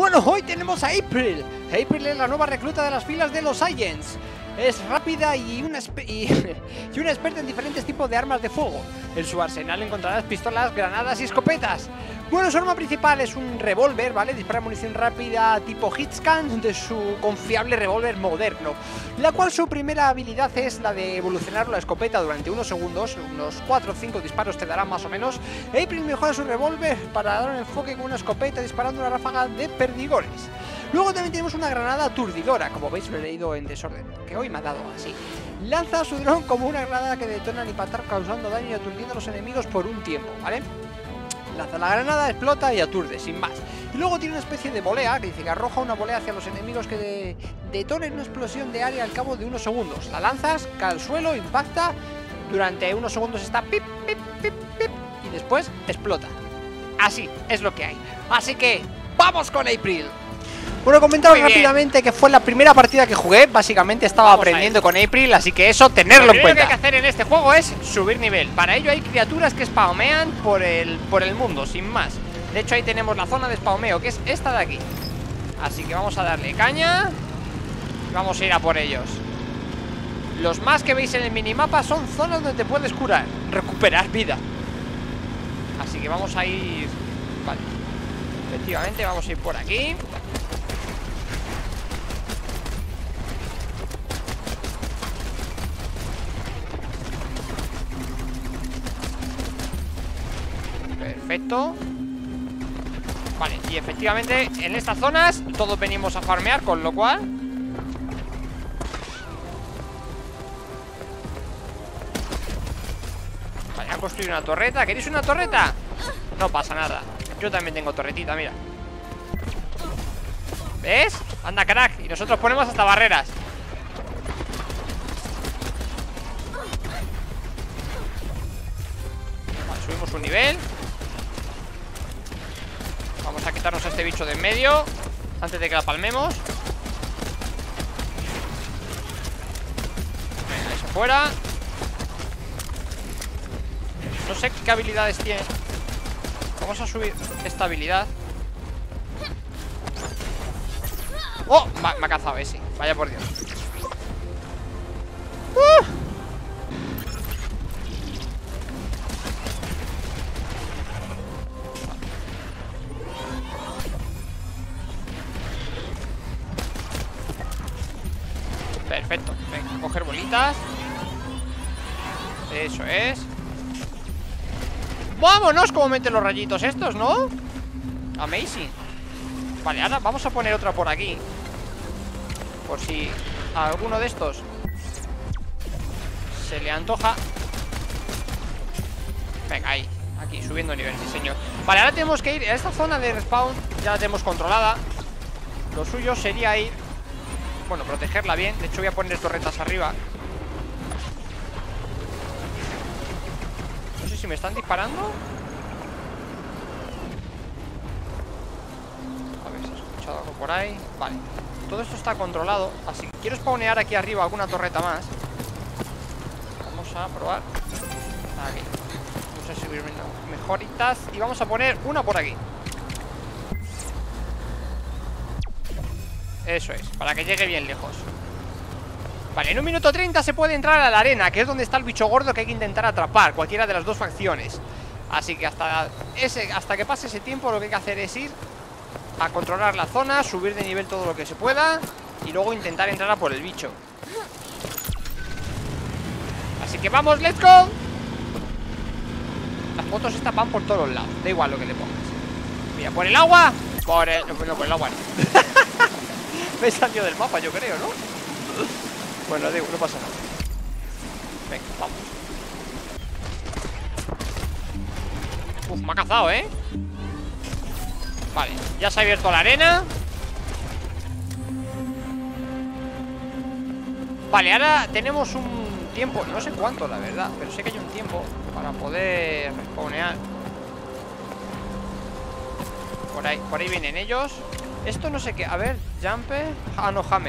Bueno, hoy tenemos a April. April es la nueva recluta de las filas de los Agents. Es rápida y una experta en diferentes tipos de armas de fuego. En su arsenal encontrarás pistolas, granadas y escopetas. Bueno, su arma principal es un revólver, ¿vale? Dispara munición rápida tipo hitscan de su confiable revólver moderno, la cual su primera habilidad es la de evolucionar la escopeta durante unos segundos. Unos 4 o 5 disparos te darán más o menos. April mejora su revólver para dar un enfoque con una escopeta disparando una ráfaga de perdigones. Luego también tenemos una granada aturdidora, como veis lo he leído en desorden, que hoy me ha dado así. Lanza su dron como una granada que detona al impactar, causando daño y aturdiendo a los enemigos por un tiempo, ¿vale? Lanza la granada, explota y aturde, sin más. Y luego tiene una especie de volea, que dice que arroja una volea hacia los enemigos que detonen una explosión de área al cabo de unos segundos. La lanzas, cae al suelo, impacta, durante unos segundos está pip, pip, pip, pip, y después explota. Así es lo que hay. Así que, ¡vamos con April! Bueno, comentaros rápidamente que fue la primera partida que jugué. Básicamente estaba aprendiendo con April, así que eso, tenerlo en cuenta. Lo que hay que hacer en este juego es subir nivel. Para ello hay criaturas que spawnean por el mundo, sin más. De hecho ahí tenemos la zona de spawneo, que es esta de aquí. Así que vamos a darle caña y vamos a ir a por ellos. Los más que veis en el minimapa son zonas donde te puedes curar, recuperar vida. Así que vamos a ir... Vale, efectivamente vamos a ir por aquí. Perfecto. Vale, y efectivamente en estas zonas todos venimos a farmear, con lo cual vale, han construido una torreta. ¿Queréis una torreta? No pasa nada, yo también tengo torretita, mira. ¿Ves? Anda, crack. Y nosotros ponemos hasta barreras. Vale, subimos un nivel. Vamos a quitarnos a este bicho de en medio antes de que la palmemos. Venga, eso fuera. No sé qué habilidades tiene. Vamos a subir esta habilidad. ¡Oh! Me ha cazado ese. Vaya por Dios. Perfecto. Venga, coger bolitas. Eso es. ¡Vámonos! Como meten los rayitos estos, ¿no? Amazing. Vale, ahora vamos a poner otra por aquí, por si a alguno de estos se le antoja. Venga, ahí. Aquí, subiendo nivel, sí señor. Vale, ahora tenemos que ir a esta zona de respawn. Ya la tenemos controlada. Lo suyo sería ir, bueno, protegerla bien. De hecho voy a poner torretas arriba. No sé si me están disparando. A ver si he escuchado algo por ahí. Vale, todo esto está controlado. Así que quiero spawnear aquí arriba alguna torreta más. Vamos a probar. Aquí. Vamos a subir mejoritas. Y vamos a poner una por aquí. Eso es, para que llegue bien lejos. Vale, en 1 minuto 30 se puede entrar a la arena, que es donde está el bicho gordo que hay que intentar atrapar, cualquiera de las dos facciones. Así que hasta que pase ese tiempo lo que hay que hacer es ir a controlar la zona, subir de nivel todo lo que se pueda y luego intentar entrar a por el bicho. Así que vamos, let's go. Las fotos estas van por todos lados, da igual lo que le pongas. Mira, por el agua. No, por el agua no. Me salió del mapa, yo creo, ¿no? Bueno, digo, no pasa nada. Venga, vamos. Uf, me ha cazado, ¿eh? Vale, ya se ha abierto la arena. Vale, ahora tenemos un tiempo, no sé cuánto, la verdad, pero sé que hay un tiempo para poder respawnear. Por ahí vienen ellos. Esto no sé qué, a ver, jumper. Ah, no, hammer.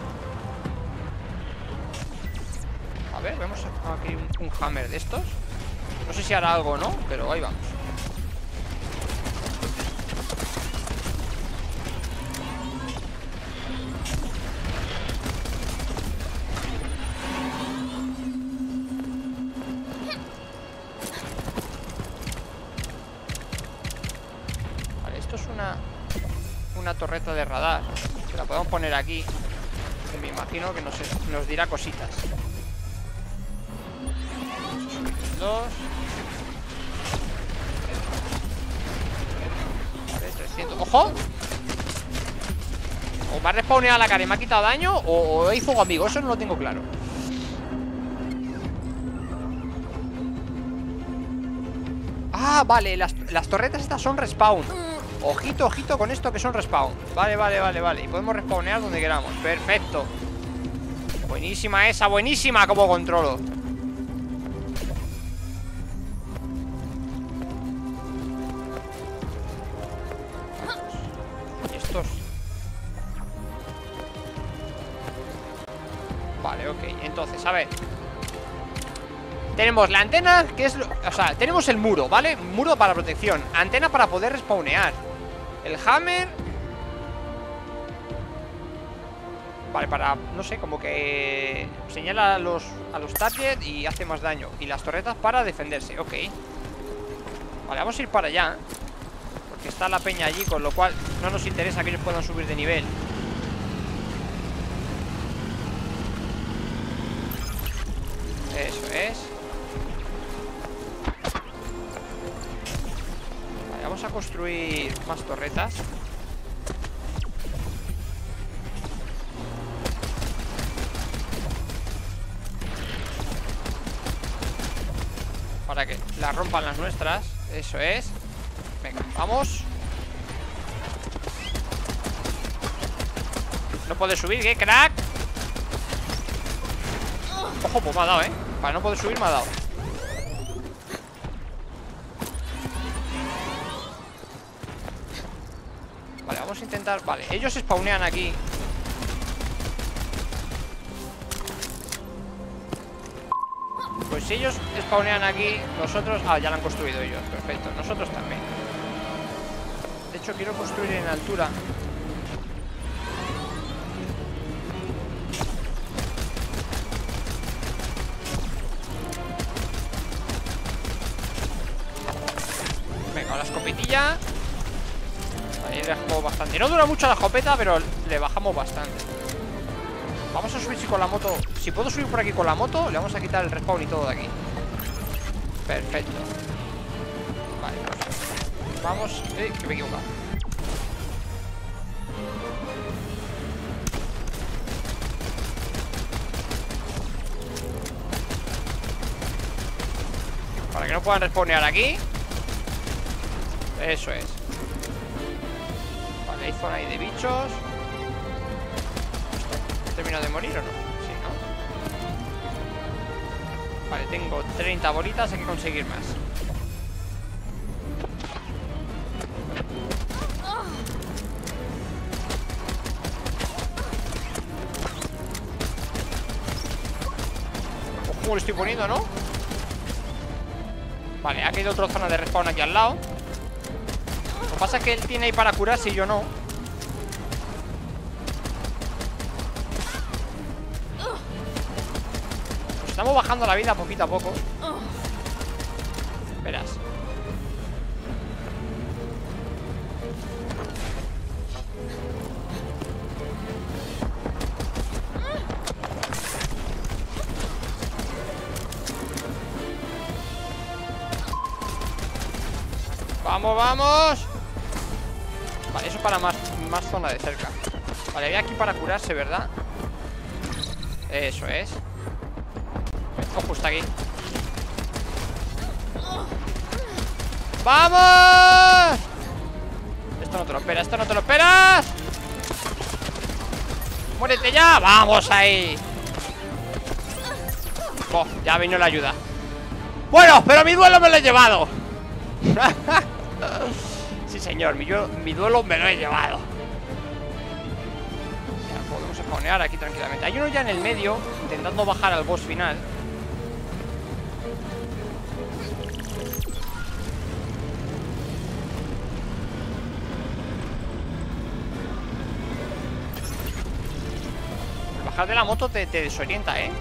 A ver, vemos aquí un hammer de estos. No sé si hará algo o no, pero ahí vamos. una torreta de radar. Que la podemos poner aquí. Que me imagino que nos dirá cositas. Dos. Vale, 300. ¡Ojo! O me ha respawneado la cara y me ha quitado daño, o hay fuego amigo. Eso no lo tengo claro. Ah, vale, las torretas estas son respawn. Ojito, ojito con esto que son respawn. Vale, vale, vale, vale. Y podemos respawnear donde queramos. Perfecto. Buenísima esa, buenísima. Como controlo. Y estos. Vale, ok. Entonces, a ver. Tenemos la antena, que es... O sea, tenemos el muro, ¿vale? Muro para protección. Antena para poder respawnear. El hammer. Vale, para... No sé, como que... Señala a los targets y hace más daño. Y las torretas para defenderse, ok. Vale, vamos a ir para allá. Porque está la peña allí, con lo cual no nos interesa que ellos puedan subir de nivel. Eso es. Vamos a construir más torretas. Para que las rompan las nuestras. Eso es. Venga, vamos. No puede subir, ¿qué, crack? Ojo, pues me ha dado, ¿eh? Para no poder subir me ha dado. Vale, vamos a intentar... Vale, ellos spawnean aquí. Pues si ellos spawnean aquí, nosotros... Ah, ya lo han construido ellos, perfecto. Nosotros también. De hecho, quiero construir en altura. Venga, la escopetilla. Ahí le bajamos bastante. No dura mucho la escopeta, pero le bajamos bastante. Vamos a subir si con la moto. Si puedo subir por aquí con la moto, le vamos a quitar el respawn y todo de aquí. Perfecto. Vale, pues vamos. Que me he equivocado. Para que no puedan respawnear aquí. Eso es. Vale, hay zona ahí de bichos. ¿Termino de morir o no? Sí, ¿no? Vale, tengo 30 bolitas, hay que conseguir más. Ojo, ¿cómo lo estoy poniendo, no? Vale, ha caído otra zona de respawn aquí al lado. Lo que pasa es que él tiene ahí para curarse y yo no. Pues estamos bajando la vida poquito a poco. Verás. ¡Vamos, vamos! Vale, eso para más zona de cerca. Vale, había aquí para curarse, ¿verdad? Eso es. Ojo, está aquí. ¡Vamos! Esto no te lo esperas, esto no te lo esperas. ¡Muérete ya! ¡Vamos ahí! Oh, ya vino la ayuda. Bueno, pero mi duelo me lo he llevado. Sí, señor, mi duelo me lo he llevado. Ya podemos spawnear aquí tranquilamente. Hay uno ya en el medio, intentando bajar al boss final. El bajar de la moto te desorienta, ¿eh?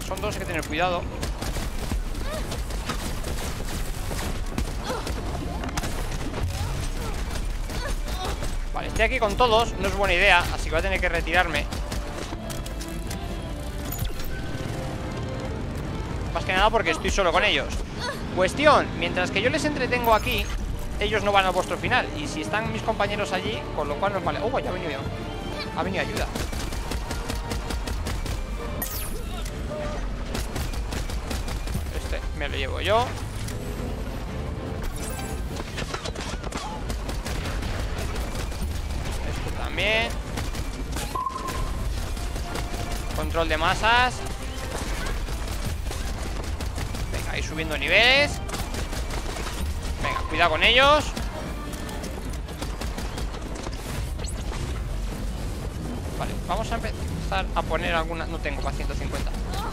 son dos, hay que tener cuidado. Vale, estoy aquí con todos, no es buena idea, así que voy a tener que retirarme. Más que nada porque estoy solo con ellos. Cuestión, mientras que yo les entretengo aquí, ellos no van a vuestro final. Y si están mis compañeros allí, con lo cual nos vale. Ya ha venido. Ha venido ayuda. Este me lo llevo yo. Este también. Control de masas. Venga, ir subiendo niveles. Venga, cuidado con ellos. Vale, vamos a empezar a poner alguna... No tengo para 150.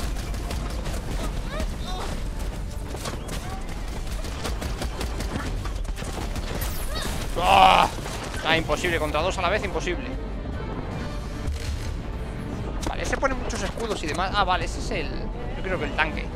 ¡Oh! Ah, imposible, contra dos a la vez, imposible. Vale, ese pone muchos escudos y demás. Ah, vale, ese es el... Yo creo que el tanque.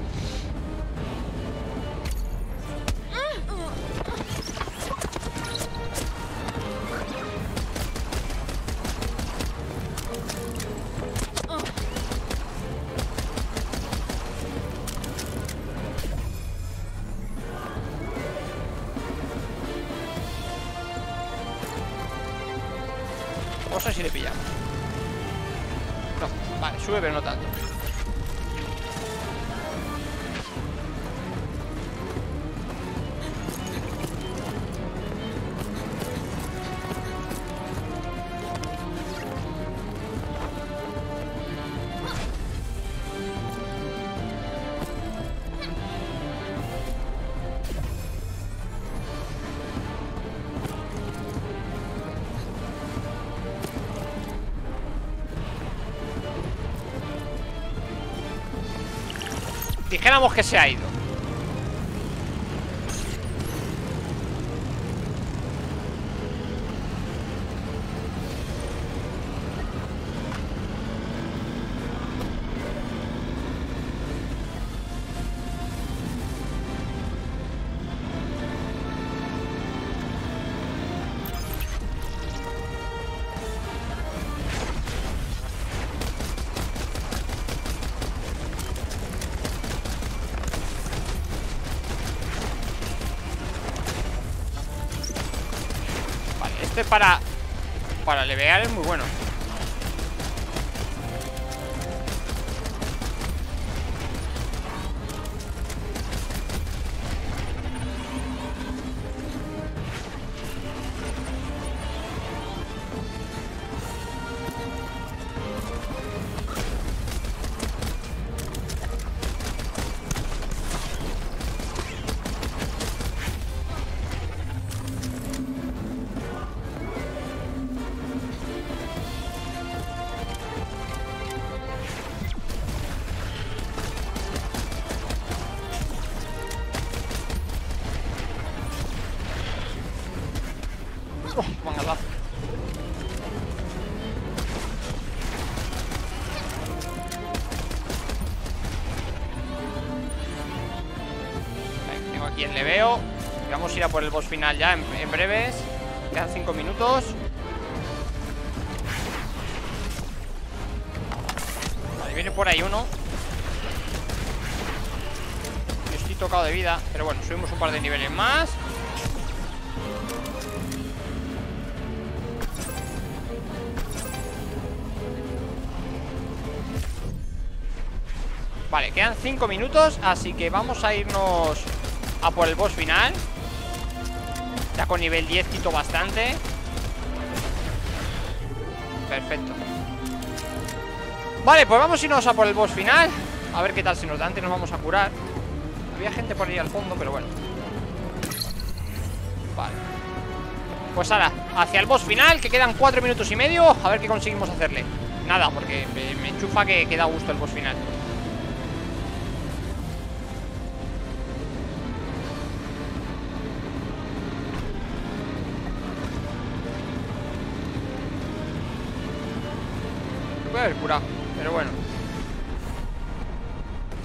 No sé si le pillamos. No, vale, sube pero no tanto. Dijéramos que se ha ido. Para levear es muy bueno. Mangalazo. Tengo aquí el leveo. Vamos a ir a por el boss final ya en breves. Quedan 5 minutos. Vale, viene por ahí uno. Yo estoy tocado de vida, pero bueno, subimos un par de niveles más. Vale, quedan 5 minutos, así que vamos a irnos a por el boss final. Ya con nivel 10 quito bastante. Perfecto. Vale, pues vamos a irnos a por el boss final. A ver qué tal se nos da. Antes nos vamos a curar. Había gente por ahí al fondo, pero bueno. Vale. Pues ahora, hacia el boss final, que quedan 4 minutos y medio. A ver qué conseguimos hacerle. Nada, porque me enchufa que da gusto el boss final. Puede haber curado, pero bueno.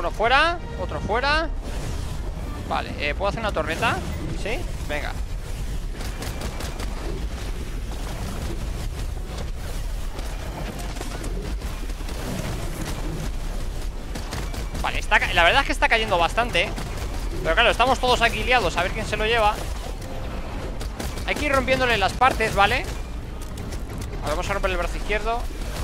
Uno fuera, otro fuera. Vale, ¿puedo hacer una torreta? ¿Sí? Venga. Vale, la verdad es que está cayendo bastante. Pero claro, estamos todos aquí liados. A ver quién se lo lleva. Hay que ir rompiéndole las partes, ¿vale? A ver, vamos a romper el brazo izquierdo.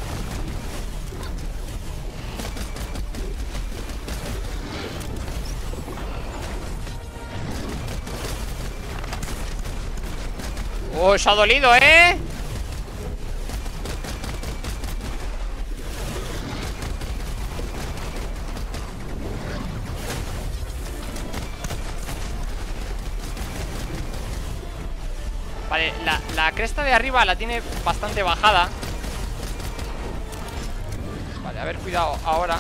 Se ha dolido, ¿eh? Vale, la cresta de arriba la tiene bastante bajada. Vale, a ver, cuidado ahora.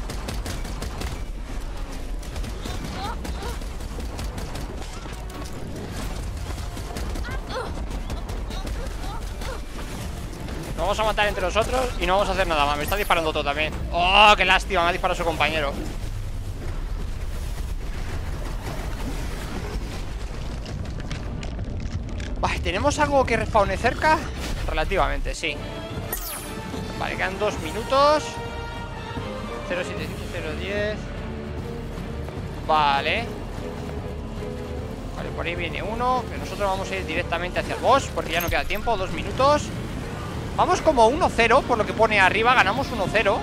Nos vamos a matar entre nosotros y no vamos a hacer nada más. Me está disparando todo también. ¡Oh, qué lástima! Me ha disparado su compañero. Vale, ¿tenemos algo que respawne cerca? Relativamente, sí. Vale, quedan 2 minutos. 075, 010. Vale. Vale, por ahí viene uno. Pero nosotros vamos a ir directamente hacia el boss, porque ya no queda tiempo, 2 minutos. Vamos como 1-0, por lo que pone arriba. Ganamos 1-0.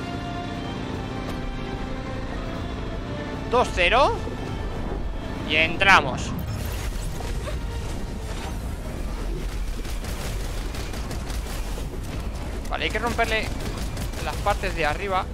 2-0. Y entramos. Vale, hay que romperle las partes de arriba.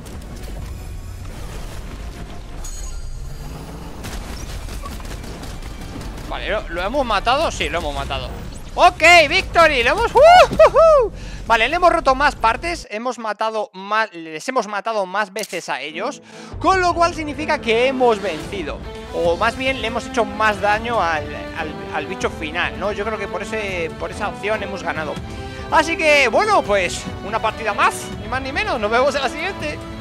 Vale, ¿lo hemos matado? Sí, lo hemos matado. ¡Ok, victory! ¡Lo hemos... Vale, le hemos roto más partes. Les hemos matado más veces a ellos, con lo cual significa que hemos vencido. O más bien le hemos hecho más daño al bicho final, ¿no? Yo creo que por esa opción hemos ganado. Así que, bueno, pues una partida más, ni más ni menos. Nos vemos en la siguiente.